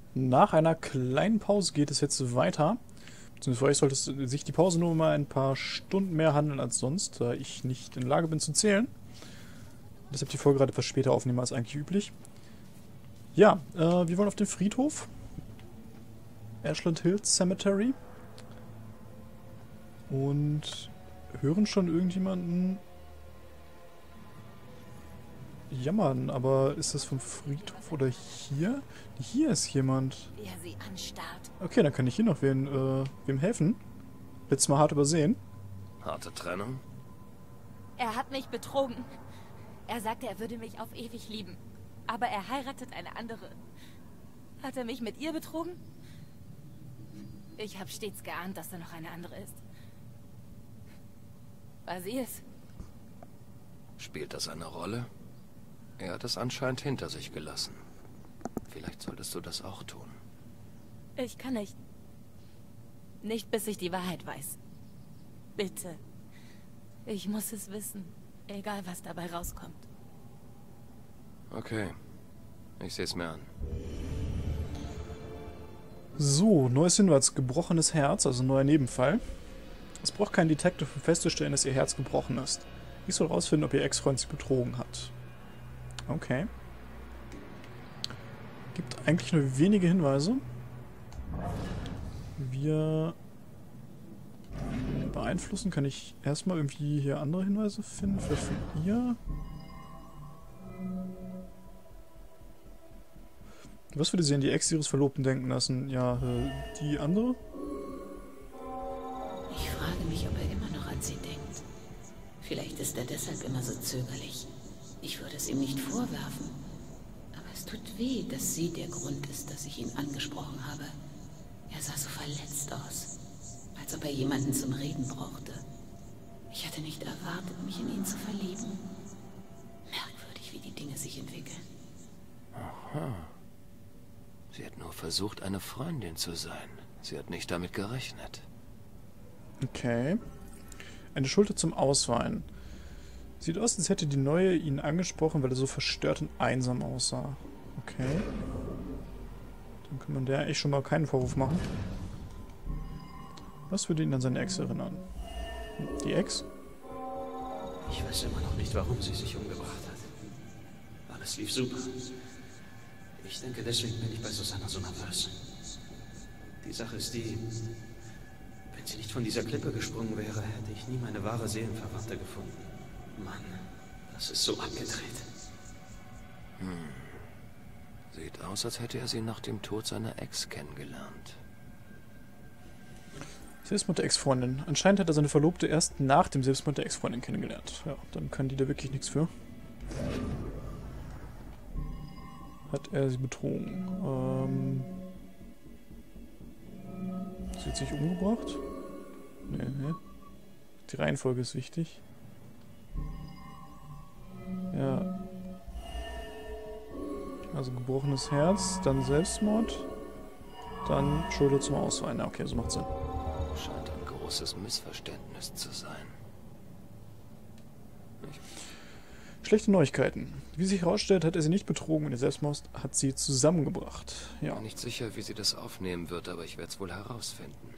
Nach einer kleinen Pause geht es jetzt weiter. Beziehungsweise für euch sollte sich die Pause nur mal ein paar Stunden mehr handeln als sonst, da ich nicht in der Lage bin zu zählen. Deshalb die Folge gerade etwas später aufnehmen als eigentlich üblich. Ja, wir wollen auf den Friedhof. Ashland Hills Cemetery. Und hören schon irgendjemanden jammern, aber ist das vom Friedhof oder hier? Hier ist jemand. Wie er sie anstarrt. Okay, dann kann ich hier noch wem helfen. Letztes Mal hart übersehen. Harte Trennung? Er hat mich betrogen. Er sagte, er würde mich auf ewig lieben. Aber er heiratet eine andere. Hat er mich mit ihr betrogen? Ich habe stets geahnt, dass da noch eine andere ist. War sie es? Spielt das eine Rolle? Er hat es anscheinend hinter sich gelassen. Vielleicht solltest du das auch tun. Ich kann nicht. Nicht, bis ich die Wahrheit weiß. Bitte. Ich muss es wissen. Egal, was dabei rauskommt. Okay. Ich sehe es mir an. So, neues Hinweis. Gebrochenes Herz, also neuer Nebenfall. Es braucht kein Detective, um festzustellen, dass ihr Herz gebrochen ist. Ich soll herausfinden, ob ihr Ex-Freund sie betrogen hat. Okay. Gibt eigentlich nur wenige Hinweise. Wir beeinflussen. Kann ich erstmal irgendwie hier andere Hinweise finden? Vielleicht von ihr? Was würde sie an die Ex ihres Verlobten denken lassen? Ja, die andere? Ich frage mich, ob er immer noch an sie denkt. Vielleicht ist er deshalb immer so zögerlich. Ich würde es ihm nicht vorwerfen. Aber es tut weh, dass sie der Grund ist, dass ich ihn angesprochen habe. Er sah so verletzt aus. Als ob er jemanden zum Reden brauchte. Ich hatte nicht erwartet, mich in ihn zu verlieben. Merkwürdig, wie die Dinge sich entwickeln. Aha. Sie hat nur versucht, eine Freundin zu sein. Sie hat nicht damit gerechnet. Okay. Eine Schulter zum Ausweinen. Sieht aus, als hätte die Neue ihn angesprochen, weil er so verstört und einsam aussah. Okay. Dann kann man der echt schon mal keinen Vorwurf machen. Was würde ihn an seine Ex erinnern? Die Ex? Ich weiß immer noch nicht, warum sie sich umgebracht hat. Alles lief super. Ich denke, deswegen bin ich bei Susanna so nervös. Die Sache ist die, wenn sie nicht von dieser Klippe gesprungen wäre, hätte ich nie meine wahre Seelenverwandte gefunden. Mann, das ist so abgedreht. Sieht aus, als hätte er sie nach dem Tod seiner Ex kennengelernt. Selbstmord der Ex-Freundin. Anscheinend hat er seine Verlobte erst nach dem Selbstmord der Ex-Freundin kennengelernt. Ja, dann kann die da wirklich nichts für. Hat er sie betrogen? Sie hat sich umgebracht? Nee. Die Reihenfolge ist wichtig. Ja. Also gebrochenes Herz, dann Selbstmord, dann Schulter zum Ausweinen. Ja, okay, so macht Sinn. Scheint ein großes Missverständnis zu sein. Schlechte Neuigkeiten. Wie sich herausstellt, hat er sie nicht betrogen und ihr Selbstmord hat sie zusammengebracht. Ja. Bin nicht sicher, wie sie das aufnehmen wird, aber ich werde es wohl herausfinden.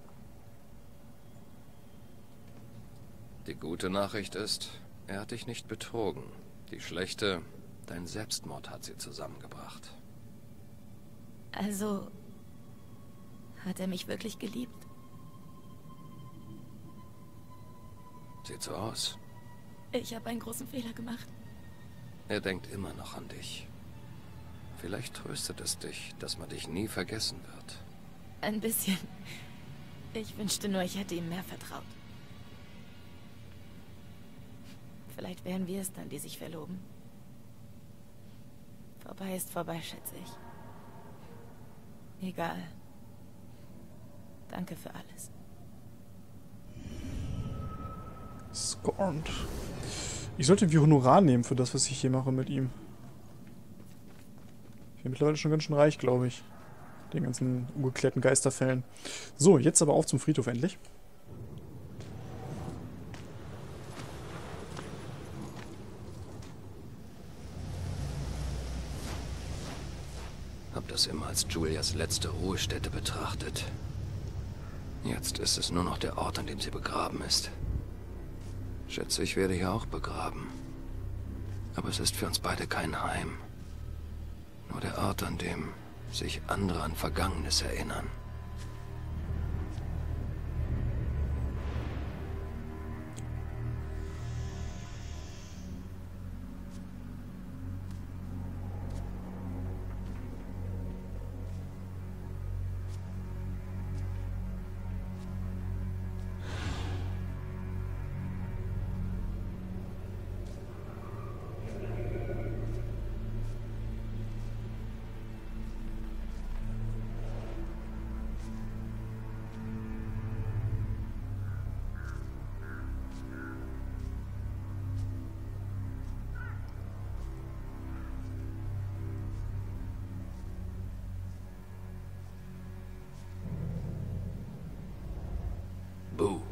Die gute Nachricht ist, er hat dich nicht betrogen. Die schlechte, dein Selbstmord hat sie zusammengebracht. Also, hat er mich wirklich geliebt? Sieht so aus. Ich habe einen großen Fehler gemacht. Er denkt immer noch an dich. Vielleicht tröstet es dich, dass man dich nie vergessen wird. Ein bisschen. Ich wünschte nur, ich hätte ihm mehr vertraut. Vielleicht wären wir es dann, die sich verloben. Vorbei ist vorbei, schätze ich. Egal. Danke für alles. Scorned. Ich sollte irgendwie Honorar nehmen für das, was ich hier mache mit ihm. Ich bin mittlerweile schon ganz schön reich, glaube ich. Den ganzen ungeklärten Geisterfällen. So, jetzt aber auf zum Friedhof endlich. Hab das es immer als Julias letzte Ruhestätte betrachtet. Jetzt ist es nur noch der Ort, an dem sie begraben ist. Schätze, ich werde hier auch begraben. Aber es ist für uns beide kein Heim. Nur der Ort, an dem sich andere an Vergangenes erinnern. Boo.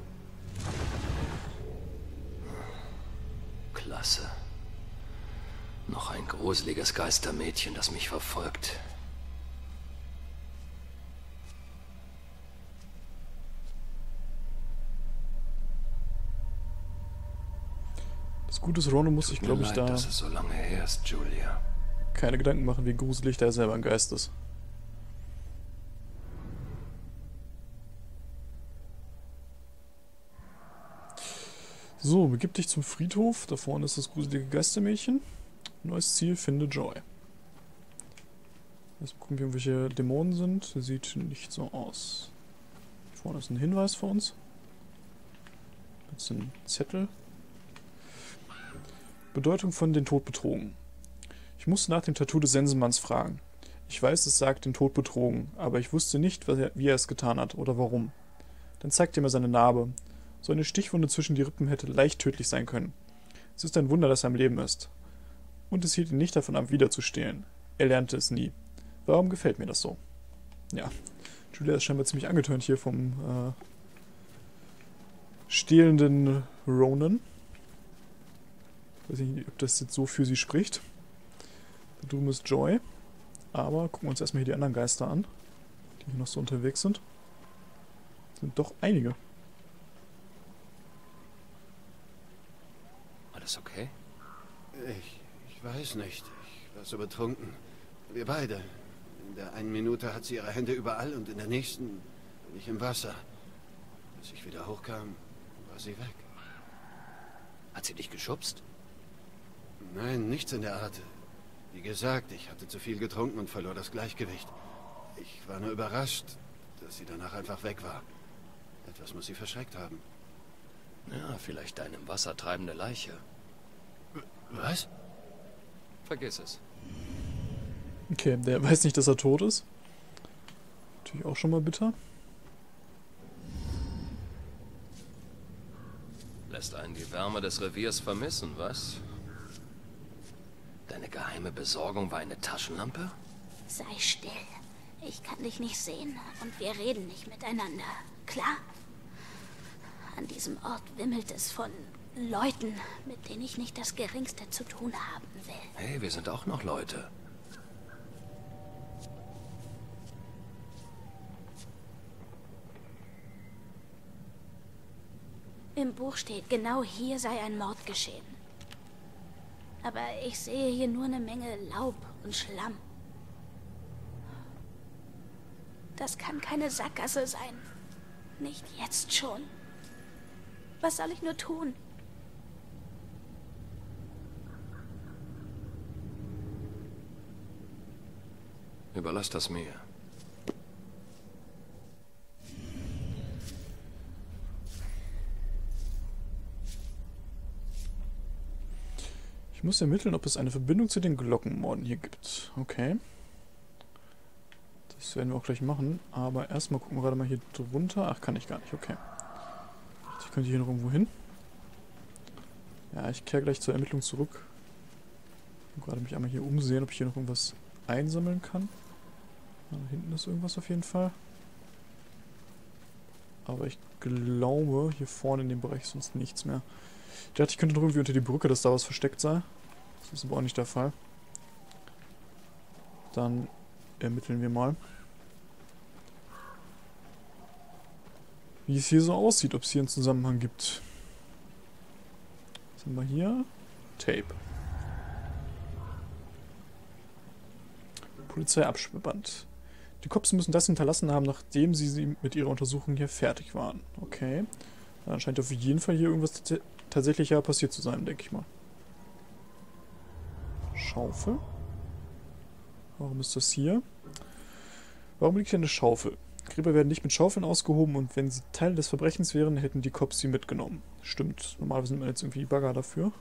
Klasse. Noch ein gruseliges Geistermädchen, das mich verfolgt. Das Gute ist, Ronan muss sich, glaube ich, da dass es so lange her ist, Julia. keine Gedanken machen, wie gruselig der selber ein Geist ist. So, begib dich zum Friedhof. Da vorne ist das gruselige Geistermädchen. Neues Ziel, finde Joy. Jetzt gucken wir, welche Dämonen sind. Sieht nicht so aus. Hier vorne ist ein Hinweis für uns. Jetzt ein Zettel. Bedeutung von den Tod betrogen. Ich musste nach dem Tattoo des Sensenmanns fragen. Ich weiß, es sagt den Tod betrogen, aber ich wusste nicht, wie er es getan hat oder warum. Dann zeigte er mir seine Narbe. So eine Stichwunde zwischen die Rippen hätte leicht tödlich sein können. Es ist ein Wunder, dass er am Leben ist. Und es hielt ihn nicht davon ab, wieder zu stehlen. Er lernte es nie. Warum gefällt mir das so? Ja, Julia ist scheinbar ziemlich angetönt hier vom stehlenden Ronan. Ich weiß nicht, ob das jetzt so für sie spricht. Da drüben ist Joy. Aber gucken wir uns erstmal hier die anderen Geister an, die hier noch so unterwegs sind. Sind doch einige. Alles okay? Ich weiß nicht. Ich war so betrunken. Wir beide. In der einen Minute hat sie ihre Hände überall und in der nächsten bin ich im Wasser. Als ich wieder hochkam, war sie weg. Hat sie dich geschubst? Nein, nichts in der Art. Wie gesagt, ich hatte zu viel getrunken und verlor das Gleichgewicht. Ich war nur überrascht, dass sie danach einfach weg war. Etwas muss sie verschreckt haben. Ja, vielleicht eine im Wasser treibende Leiche. Was? Vergiss es. Okay, der weiß nicht, dass er tot ist. Natürlich auch schon mal bitter. Lässt einen die Wärme des Reviers vermissen, was? Deine geheime Besorgung war eine Taschenlampe? Sei still. Ich kann dich nicht sehen und wir reden nicht miteinander. Klar? An diesem Ort wimmelt es von Leuten, mit denen ich nicht das Geringste zu tun haben will. Hey, wir sind auch noch Leute. Im Buch steht, genau hier sei ein Mord geschehen. Aber ich sehe hier nur eine Menge Laub und Schlamm. Das kann keine Sackgasse sein. Nicht jetzt schon. Was soll ich nur tun? Überlass das mir. Ich muss ermitteln, ob es eine Verbindung zu den Glockenmorden hier gibt. Okay. Das werden wir auch gleich machen. Aber erstmal gucken wir gerade mal hier drunter. Ach, kann ich gar nicht. Okay. Ich könnte hier noch irgendwo hin. Ja, ich kehre gleich zur Ermittlung zurück. Ich gerade mich einmal hier umsehen, ob ich hier noch irgendwas einsammeln kann. Da hinten ist irgendwas auf jeden Fall. Aber ich glaube, hier vorne in dem Bereich ist sonst nichts mehr. Ich dachte, ich könnte noch irgendwie unter die Brücke, dass da was versteckt sei. Das ist aber auch nicht der Fall. Dann ermitteln wir mal. Wie es hier so aussieht, ob es hier einen Zusammenhang gibt. Was haben wir hier? Tape. Polizeiabsperrband. Die Cops müssen das hinterlassen haben, nachdem sie mit ihrer Untersuchung hier fertig waren. Okay. Dann scheint auf jeden Fall hier irgendwas tatsächlich ja passiert zu sein, denke ich mal. Schaufel. Warum ist das hier? Warum liegt hier eine Schaufel? Gräber werden nicht mit Schaufeln ausgehoben und wenn sie Teil des Verbrechens wären, hätten die Cops sie mitgenommen. Stimmt. Normalerweise nimmt man jetzt irgendwie Bagger dafür.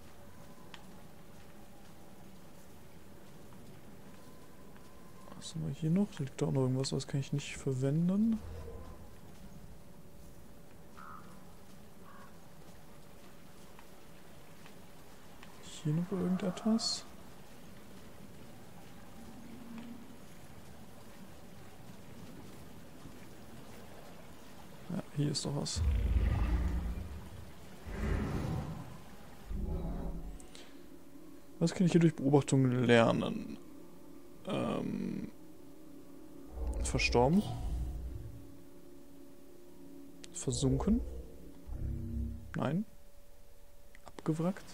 Was haben wir hier noch? Da liegt da auch noch irgendwas, was kann ich nicht verwenden. Hier noch irgendetwas? Ja, hier ist doch was. Was kann ich hier durch Beobachtung lernen? Verstorben. Versunken. Nein. Abgewrackt.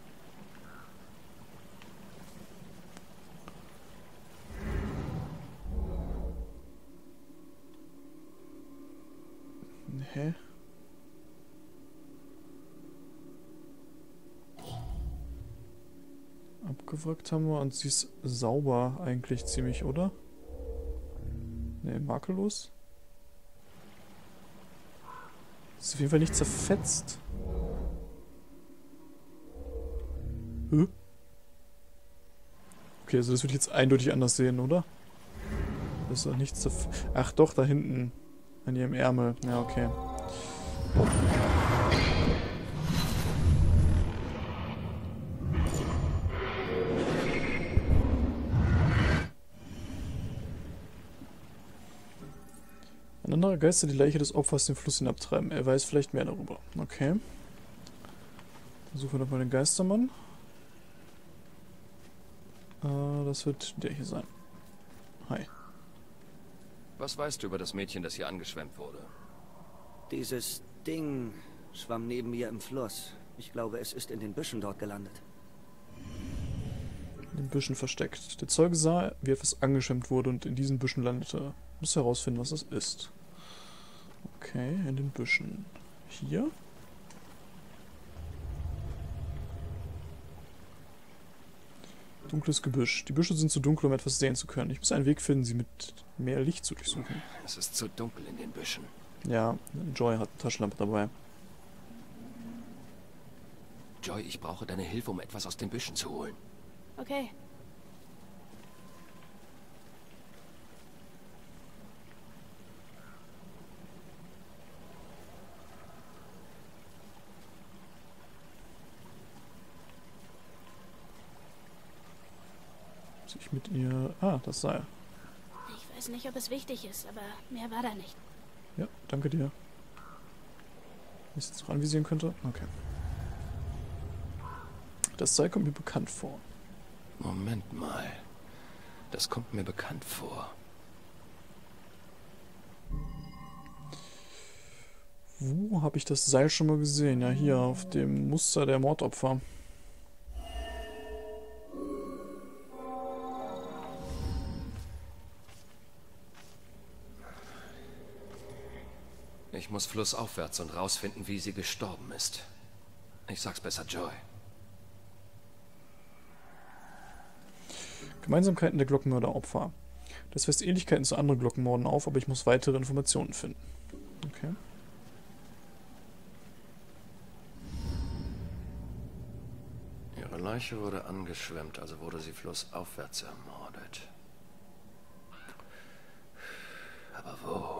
Hä? Abgewrackt haben wir und sie ist sauber eigentlich ziemlich, oder? Ne, makellos. Ist auf jeden Fall nicht zerfetzt. Hä? Okay, also das würde ich jetzt eindeutig anders sehen, oder? Das ist doch nichts zerfetzt. Ach doch, da hinten. An ihrem Ärmel. Ja, okay. Ein anderer Geist soll die Leiche des Opfers den Fluss hinabtreiben. Er weiß vielleicht mehr darüber. Okay. Dann suchen wir nochmal den Geistermann. Das wird der hier sein. Hi. Was weißt du über das Mädchen, das hier angeschwemmt wurde? Dieses Ding schwamm neben mir im Fluss. Ich glaube, es ist in den Büschen dort gelandet. In den Büschen versteckt. Der Zeuge sah, wie etwas angeschwemmt wurde und in diesen Büschen landete. Muss herausfinden, was das ist. Okay, in den Büschen. Hier? Dunkles Gebüsch. Die Büsche sind zu dunkel, um etwas sehen zu können. Ich muss einen Weg finden, sie mit mehr Licht zu durchsuchen. Es ist zu dunkel in den Büschen. Ja, Joy hat eine Taschenlampe dabei. Joy, ich brauche deine Hilfe, um etwas aus den Büschen zu holen. Okay. Ich mit ihr... Ah, das Seil. Ich weiß nicht, ob es wichtig ist, aber mehr war da nicht. Ja, danke dir. Wenn ich es jetzt noch anvisieren könnte? Okay. Das Seil kommt mir bekannt vor. Moment mal. Das kommt mir bekannt vor. Wo habe ich das Seil schon mal gesehen? Ja, hier auf dem Muster der Mordopfer. Ich muss flussaufwärts und rausfinden, wie sie gestorben ist. Ich sag's besser Joy. Gemeinsamkeiten der Glockenmörder-Opfer. Das weist Ähnlichkeiten zu anderen Glockenmorden auf, aber ich muss weitere Informationen finden. Okay. Ihre Leiche wurde angeschwemmt, also wurde sie flussaufwärts ermordet. Aber wo?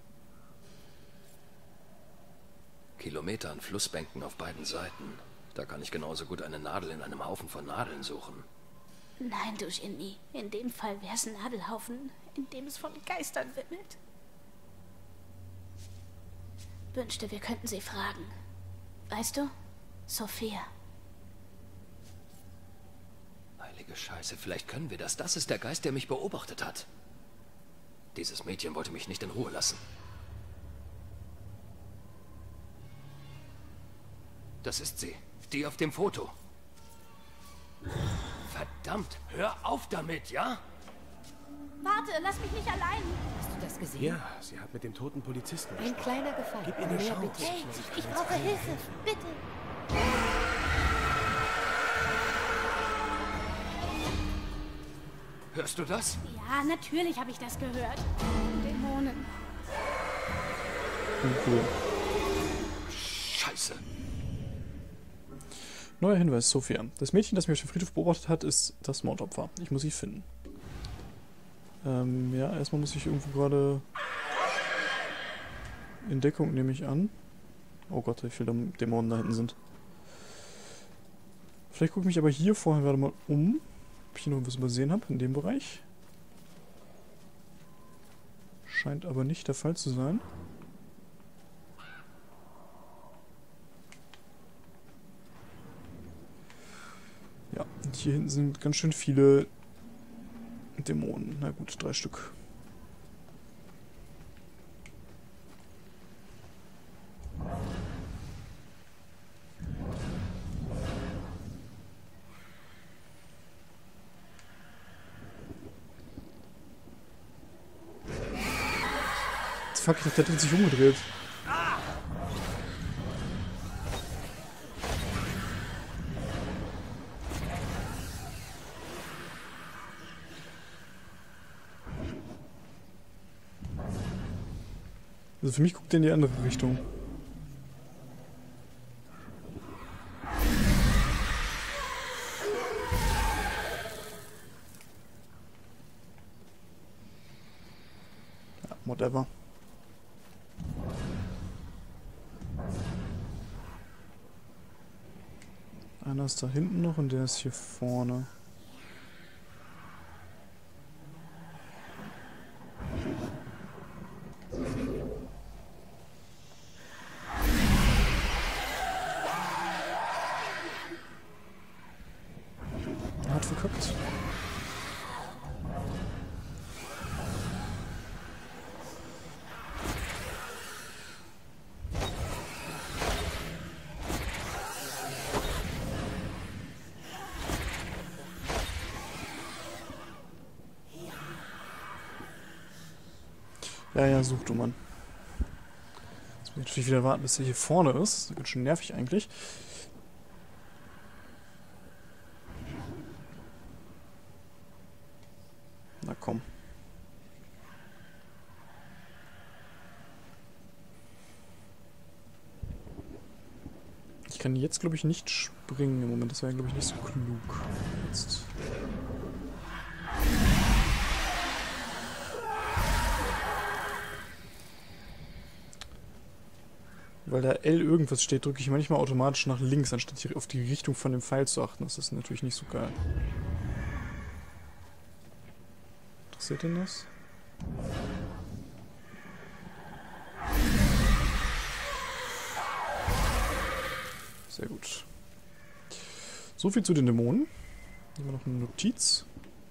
Kilometer an Flussbänken auf beiden Seiten. Da kann ich genauso gut eine Nadel in einem Haufen von Nadeln suchen. Nein, du Genie. In dem Fall wär's ein Nadelhaufen, in dem es von Geistern wimmelt. Wünschte, wir könnten sie fragen. Weißt du? Sophia. Heilige Scheiße, vielleicht können wir das. Das ist der Geist, der mich beobachtet hat. Dieses Mädchen wollte mich nicht in Ruhe lassen. Das ist sie. Die auf dem Foto. Verdammt, hör auf damit, ja? Warte, lass mich nicht allein. Hast du das gesehen? Ja, sie hat mit dem toten Polizisten Ein gesprochen. kleiner Gefallen. Gib ihr eine Mehr Chance. bitte. Hey, ich brauche Hilfe. Bitte. Hörst du das? Ja, natürlich habe ich das gehört. Dämonen. Cool. Scheiße. Neuer Hinweis, Sophia. Das Mädchen, das mich auf dem Friedhof beobachtet hat, ist das Mordopfer. Ich muss sie finden. Ja, erstmal muss ich irgendwo gerade in Deckung, nehme ich an. Oh Gott, wie viele Dämonen da hinten sind. Vielleicht gucke ich mich aber hier vorher gerade mal um, ob ich hier noch was übersehen habe in dem Bereich. Scheint aber nicht der Fall zu sein. Ja, und hier hinten sind ganz schön viele Dämonen. Na gut, 3 Stück. Fuck, ich dachte, der hat sich umgedreht. Also für mich guckt der in die andere Richtung. Ja, whatever. Einer ist da hinten noch und der ist hier vorne. Hat verkackt. Ja, ja, such du, Mann. Jetzt muss ich natürlich wieder warten, bis er hier vorne ist. Das ist ganz schön nervig eigentlich. Na komm. Ich kann jetzt, glaube ich, nicht springen im Moment. Das wäre, glaube ich, nicht so klug. Jetzt. Weil da L irgendwas steht, drücke ich manchmal automatisch nach links, anstatt hier auf die Richtung von dem Pfeil zu achten. Das ist natürlich nicht so geil. Interessiert denn das? Sehr gut. So viel zu den Dämonen. Hier haben wir noch eine Notiz.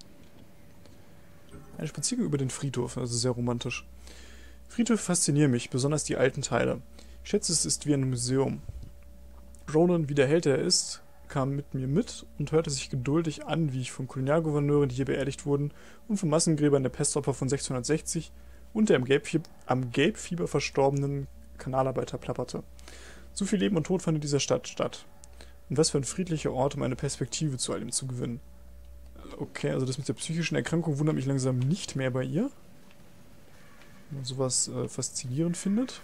Ein Spaziergang über den Friedhof, also sehr romantisch. Friedhöfe faszinieren mich, besonders die alten Teile. Ich schätze, es ist wie ein Museum. Ronan, wie der Held er ist, kam mit mir mit und hörte sich geduldig an, wie ich von Kolonialgouverneuren, die hier beerdigt wurden, und von Massengräbern der Pestopfer von 1660 und der am Gelbfieber verstorbenen Kanalarbeiter plapperte. So viel Leben und Tod fand in dieser Stadt statt. Und was für ein friedlicher Ort, um eine Perspektive zu all dem zu gewinnen. Okay, also das mit der psychischen Erkrankung wundert mich langsam nicht mehr bei ihr. Wenn man sowas faszinierend findet.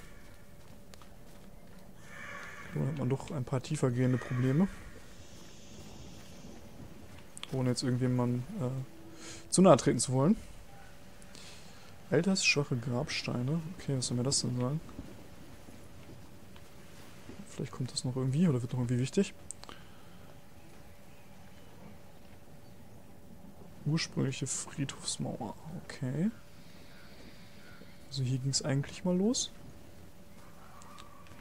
Dann hat man doch ein paar tiefergehende Probleme. Ohne jetzt irgendjemandem zu nahe treten zu wollen. Altersschwache Grabsteine. Okay, was soll mir das denn sagen? Vielleicht kommt das noch irgendwie oder wird noch irgendwie wichtig. Ursprüngliche Friedhofsmauer. Okay. Also hier ging es eigentlich mal los.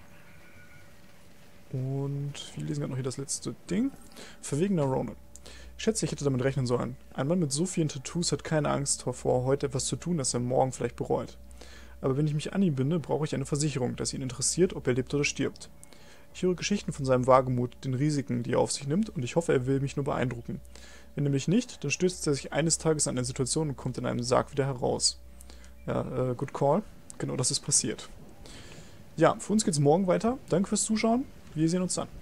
Und wir lesen gerade noch hier das letzte Ding. Verwegener Ronan. Ich schätze, ich hätte damit rechnen sollen. Ein Mann mit so vielen Tattoos hat keine Angst davor, heute etwas zu tun, das er morgen vielleicht bereut. Aber wenn ich mich an ihn binde, brauche ich eine Versicherung, dass ihn interessiert, ob er lebt oder stirbt. Ich höre Geschichten von seinem Wagemut, den Risiken, die er auf sich nimmt, und ich hoffe, er will mich nur beeindrucken. Wenn nämlich nicht, dann stürzt er sich eines Tages an eine Situation und kommt in einem Sarg wieder heraus. Ja, good call. Genau das ist passiert. Ja, für uns geht's morgen weiter. Danke fürs Zuschauen. Wir sehen uns dann.